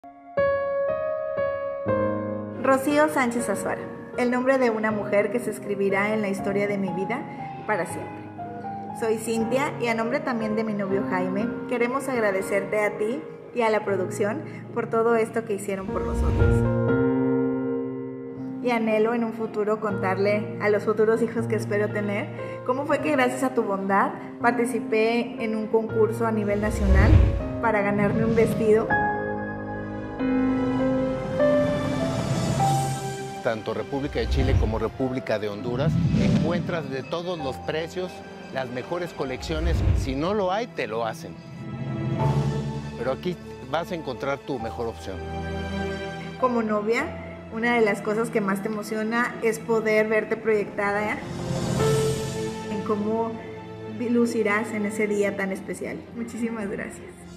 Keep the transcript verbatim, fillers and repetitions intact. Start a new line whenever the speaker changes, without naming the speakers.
Rocío Sánchez Azuara, el nombre de una mujer que se escribirá en la historia de mi vida para siempre. Soy Cintia y a nombre también de mi novio Jaime, queremos agradecerte a ti y a la producción por todo esto que hicieron por nosotros. Y anhelo en un futuro contarle a los futuros hijos que espero tener cómo fue que gracias a tu bondad participé en un concurso a nivel nacional para ganarme un vestido.
Tanto República de Chile como República de Honduras encuentras de todos los precios las mejores colecciones. Si no lo hay, te lo hacen. Pero aquí vas a encontrar tu mejor opción.
Como novia, una de las cosas que más te emociona es poder verte proyectada en cómo lucirás en ese día tan especial. Muchísimas gracias.